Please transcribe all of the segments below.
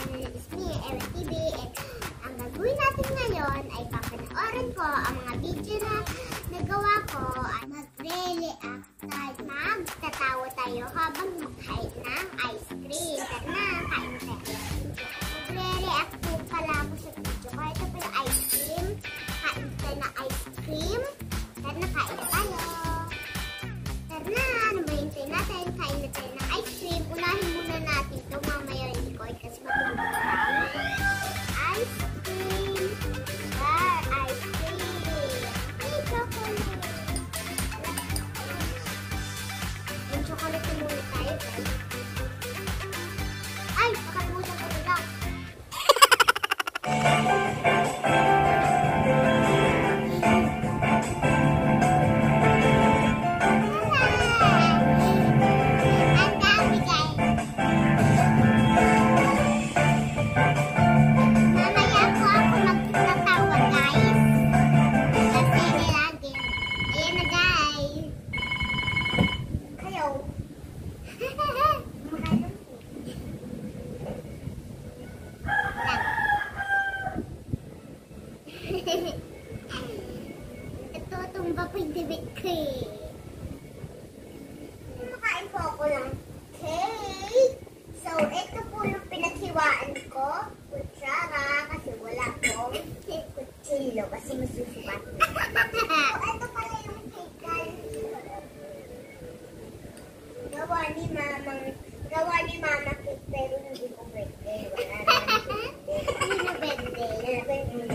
channel is me, Ewa TV. And ang gagawin natin ngayon ay papanoorin ko ang mga video na nagawa ko at magre-react tayo. Magtatawa tayo habang magkain ng ice cream. Tara na, kain tayo. Magre-react po pala ako sa video ko. Ito po yung ice cream. Kain tayo ng ice cream. Tara na, kain na tayo. Tara na, ano ba yung tayo natin? Kain na tayo ng ice cream. Unahin muna natin ito. Mamaya hindi ko kasi matulog pa. Ice cream. Ice cream. Ay, chocolate. Yung chocolate muna tayo, guys. Ay, nakalimutan ko na lang. Ito, tumba po yung tibig ko eh. Makain po ako ng cake. So, ito po yung pinaghiwaan ko. Kutsara, kasi wala pong kutsilyo kasi masusukat. So, ito pala yung cake guys. Gawa ni mama cake pero hindi ko pwede. Wala naman pwede. Hindi na pwede.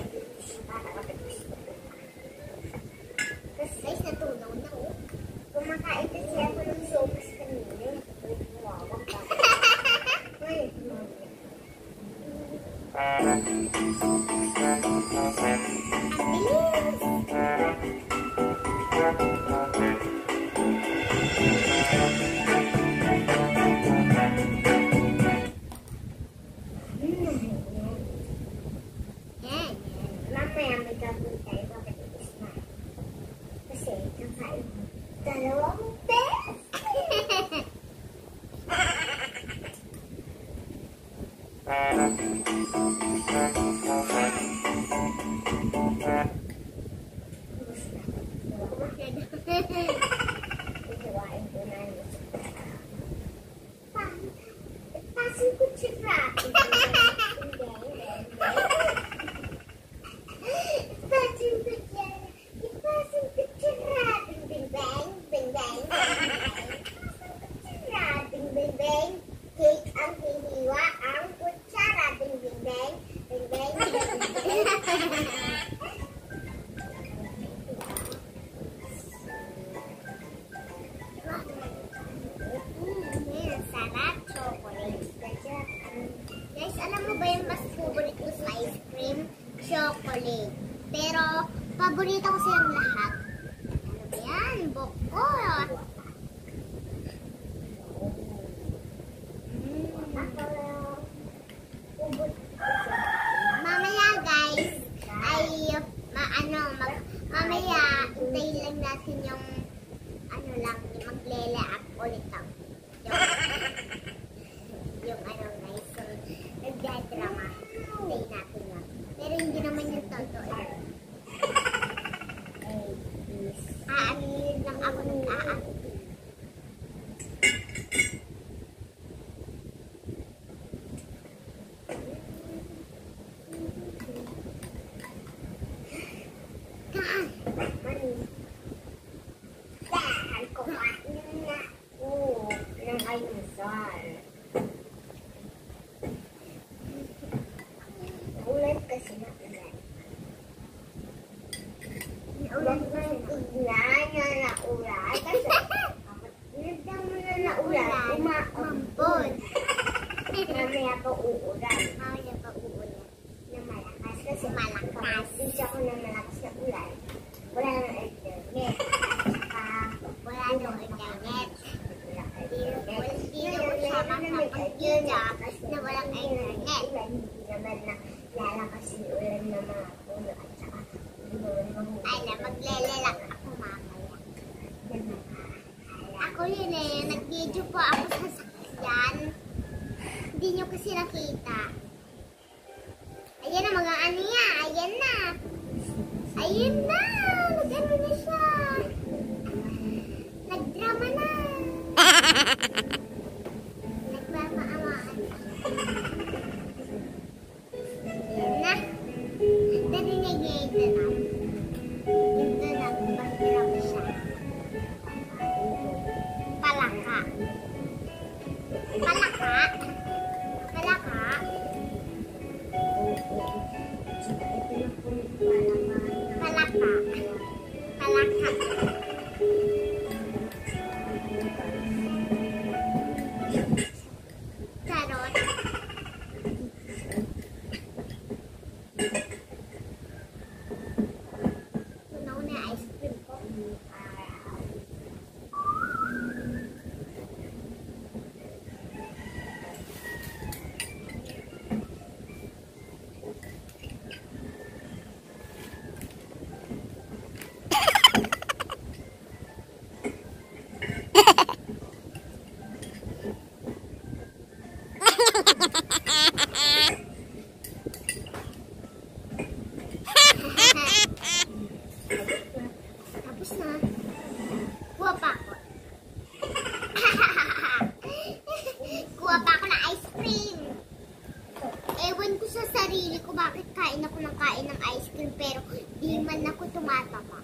Guys, natunaw na oh. Kumakain kasi ako ng sopas kanina. Wawag ka. Mamaya may gagawin tayo kapatitis na. Kasi kakain dalawang beses. Ihiwain ko na yun. Pasin ko tsura. Cake ang hiniwa, ang kutsara. Ding ding ding. Ding ding. Sarap chocolate. Guys, alam mo ba yung mas favorite ko sa ice cream? Chocolate. Pero, paborito ko silang lahat. Ano ba yan? Bokor. Mamaya guys, ay mamaya hintayin lang natin yung magle-react ulit ako. Yung guys, so, nagdadrama. Hintayin natin lang. Pero hindi naman yung totoo. Aanin lang ako ng aanin. Dahil kumain na ako ng almusal. Naulan kasi na ulan. Naulan kasi tignan na naulan. Kasi nagdang mo na naulan, umaampon. Mamaya pa uulan. Mamaya pa uulan. Na malakas kasi malakas. Hindi ako na malakas na ulan. Wala nang internet. Wala nang internet. Hindi na usama sa pag-video na walang internet. Hindi naman na lalakas yung ulan na mga puno at saka ay na maglelelak ako mamaya. Ako yun eh, nag-video po ako sa sakyan. Hindi nyo kasi nakita. Ayan na. Ayan na. Nag-ano na siya. Nag-drama na. Nagmamaamaan. Ayan na. Narinig niya yung tanong. Yung tanong, pag-drama siya. Palaka. Palaka. Palaka. Palaka. Palaka. Charot. Tunaw na ice cream ko. Tapos na. Kuha pa ako. Kuha pa ako ng ice cream. Ewan ko sa sarili ko bakit kain ako ng ice cream pero di man ako tumatama.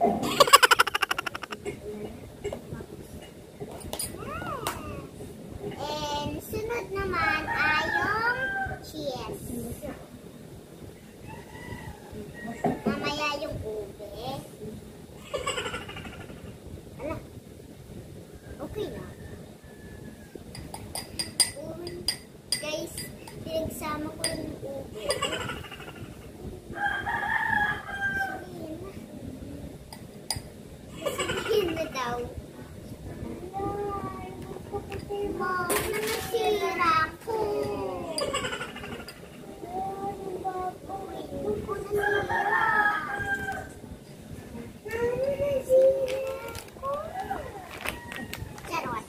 And sunod naman ay yung cheese. Mamaya yung ube. Ala. Okay na. Uy, guys, pinagsama ko yung ube. Sabihin na daw. Mom, nasira ko. Ito ko nasira. Charot.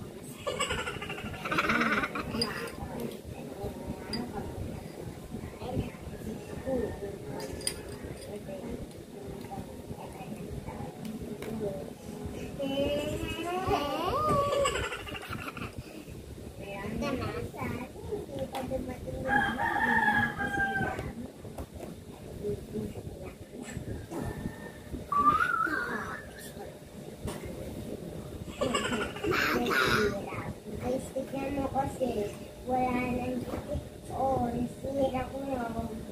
Guys, tignan mo kasi wala nang dikit. Oh, nasira ko na.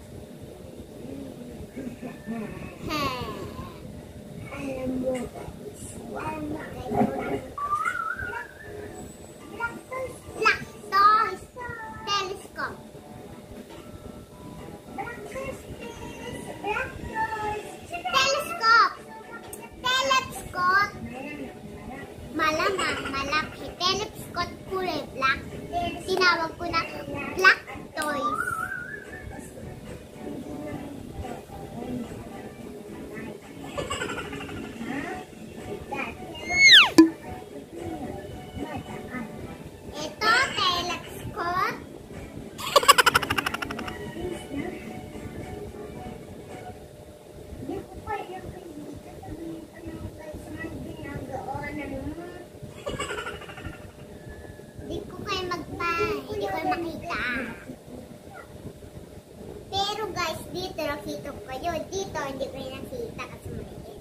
Alam mo guys, wala kayo. Lactose telescope. Telescope. Telescope. Malamang malaki. Telescope kulay black. Tinawag ko na black toys. Ito, telescope. Hindi ko kayo hindi ko kayo makita. Pero guys, dito nakita ko kayo. Dito hindi ko kayo nakita kasi maliit.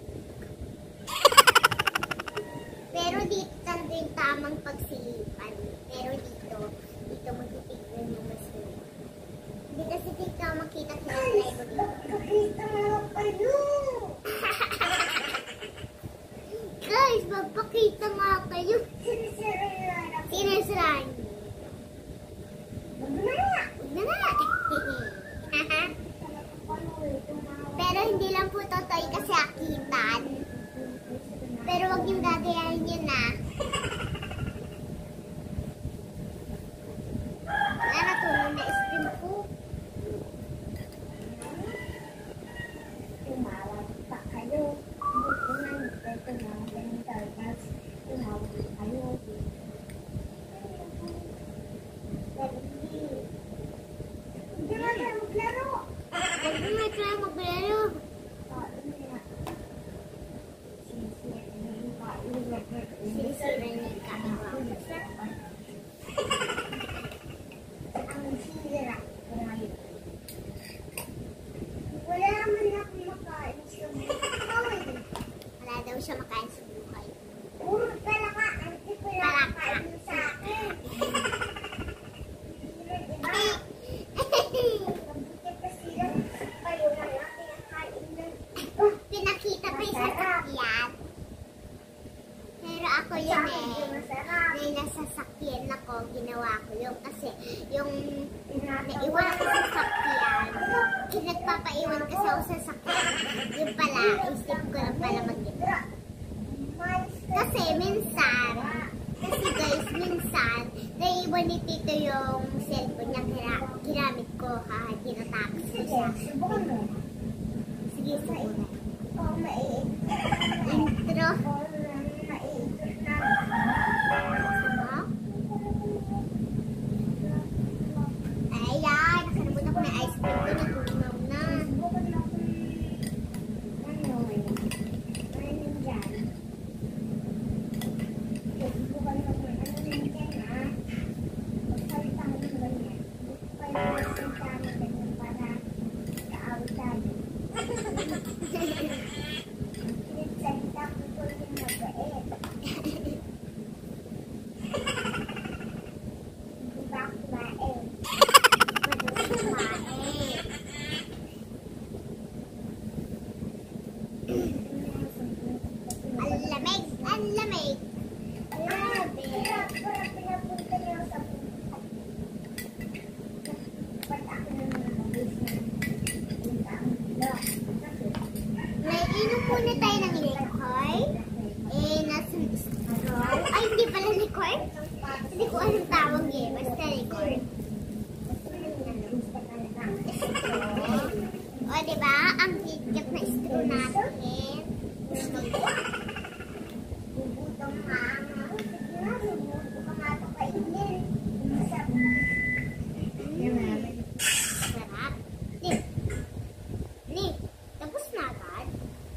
Pero dito tanto yung tamang pagsilipan. Pero dito magtitignan yung mas maliit. Hindi kasi dito makita kinatry ko dito. Nakita mo kayo! Guys, magpakita nga kayo. Sinisiraan niyo. Huwag na nga. Pero hindi lang po totoo kasi akitan. Pero huwag niyong gagayahin yun na. Wala, natulong na stream ko. Tumawag pa kayo. Hindi na tayo maglaro. ako sa sakit. Yung pala, isip ko lang pala mag-ito. Kasi minsan, naiwan ni Tito yung cellphone niya, ginamit ko, tinatapos ko siya. Sige, sige. Intro. Ayan, nakalimutan ko na ice cream ko, natunaw na. Ang lamig. Grabe. Naiinom muna tayo ng liquor. Nasa straw. Ay, hindi pala liquor. Hindi ko anong tawag basta liquor. O, diba? Ang higap na straw natin. Bubutong mama. Bubutong ka nga ito kainin. Sarap. Ni, tapos na agad.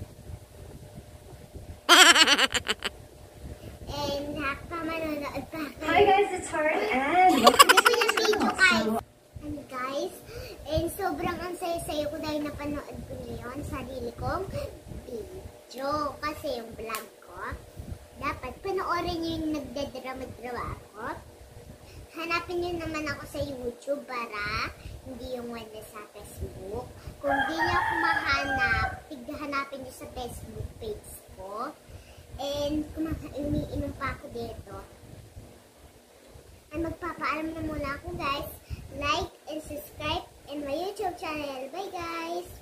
And manonood pa. Hi guys, it's Heart and welcome to yung video guys. And guys, and sobrang ang saya-saya ko dahil napanood ko ngayon sarili kong video. Kasi yung vlog ko, dapat panoorin nyo yung nagdadrama-drama ako. Hanapin nyo naman ako sa YouTube para hindi yung wala sa Facebook. Kung di nyo ako mahanap, hanapin nyo sa Facebook page ko. And umiinom pa ako dito. Ay magpapaalam na muna ako guys. Like and subscribe in my YouTube channel. Bye guys!